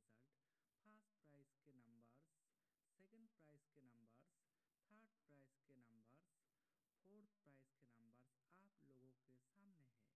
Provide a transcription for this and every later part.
Result, first prize के numbers, second prize के numbers, third prize के नंबर्स, फोर्थ प्राइज के नंबर्स आप लोगों के सामने है।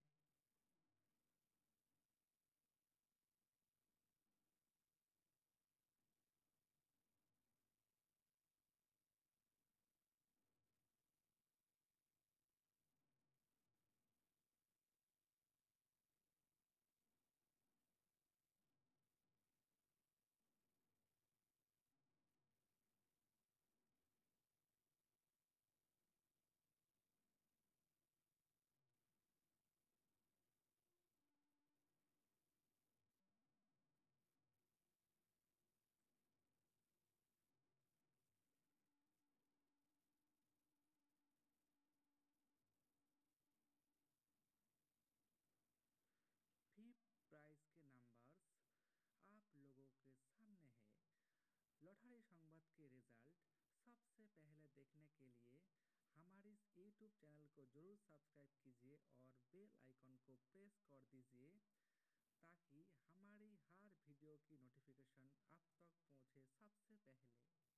फिफ्थ प्राइज के नंबर्स आप लोगों के सामने है। लॉटरी संवाद के रिजल्ट सबसे पहले देखने के लिए हमारे इस यूट्यूब चैनल को ज़रूर सब्सक्राइब कीजिए और बेल आइकन को प्रेस कर दीजिए ताकि हमारी हर वीडियो की नोटिफिकेशन आप तक पहुंचे सबसे पहले।